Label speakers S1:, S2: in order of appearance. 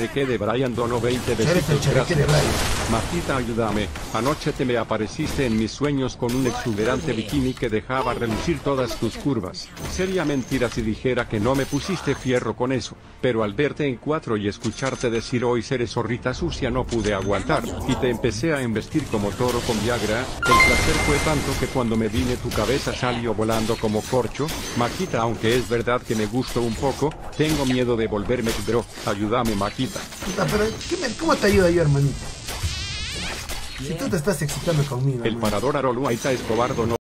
S1: chereque de Brian dono 20
S2: Eres el
S1: besitos,
S2: chereque de
S1: gracias.
S2: Brian.
S1: Majita, ayúdame. Anoche te me apareciste en mis sueños con un exuberante bikini que dejaba relucir todas tus curvas. Sería mentira si dijera que no me pusiste fierro con eso, pero al verte en cuatro y escucharte decir hoy seré zorrita sucia no pude aguantar, y te empecé a embestir como toro con Viagra. El placer fue tanto que cuando me vine tu cabeza salió volando como corcho. Majita, aunque es verdad que me gustó un poco, tengo miedo de volverme bro. Ayúdame, Majita.
S2: Puta, pero ¿cómo te ayuda yo, hermanito? Si tú te estás excitando conmigo,
S1: El
S2: hermano.
S1: parador Aroluaita Escobar donó